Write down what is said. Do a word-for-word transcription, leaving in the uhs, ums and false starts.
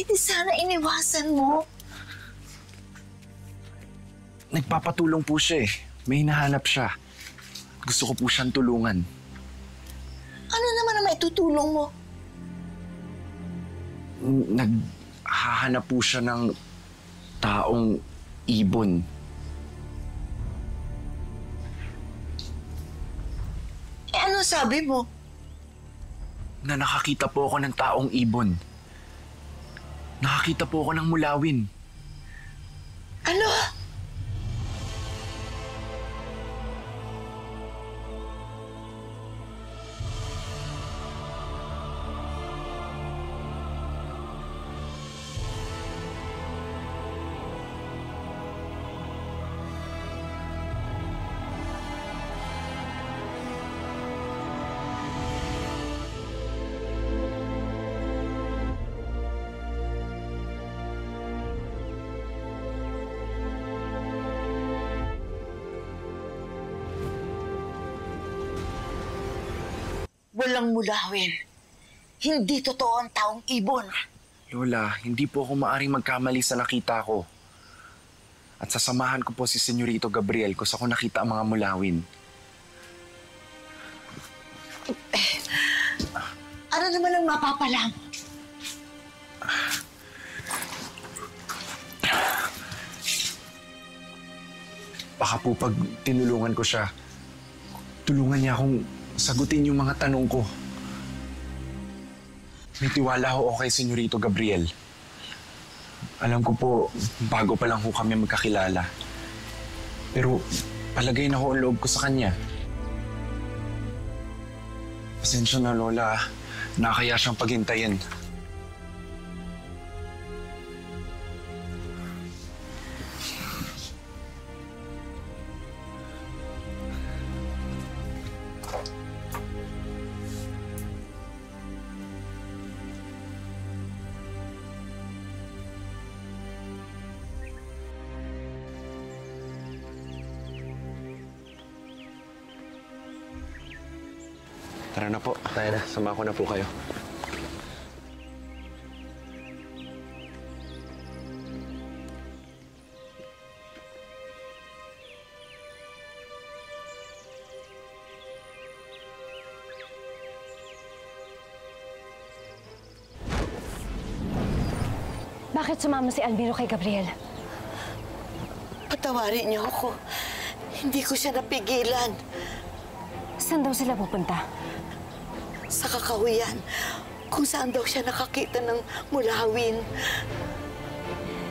Eh di sana iniwasan mo. Nagpapatulong po siya eh. May hinahanap siya. Gusto ko po siyang tulungan. Ano naman ang maitutulong mo? Naghahanap po siya ng taong ibon. Eh ano sabi mo? Na nakakita po ako ng taong ibon. Nakakita po ako ng mulawin. Ano? Walang mulawin. Hindi totoo ang taong ibon. Lola, hindi po ako maaring magkamali sa nakita ko. At sasamahan ko po si Senyorito Gabriel kung saan ko nakita ang mga mulawin. Eh, ano naman ang mapapala mo? Baka po pag tinulungan ko siya, tulungan niya akong sagutin yung mga tanong ko. May tiwala ho ako kay Senyorito Gabriel. Alam ko po, bago pa lang ho kami magkakilala. Pero palagay na ho ang loob ko sa kanya. Pasensya na, Lola. Nakakaya siyang paghintayin. Tara na po. Tayo na. Sama ko na po kayo. Bakit sumama si Almiro kay Gabriel? Patawarin niyo ako. Hindi ko siya napigilan. Saan daw sila pupunta? Sa kakahuyan, kung saan daw siya nakakita ng mulawin.